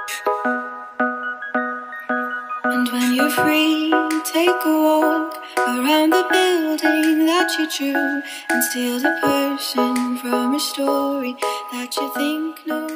And when you're free, take a walk around the building that you drew, and steal the person from a story that you think knows.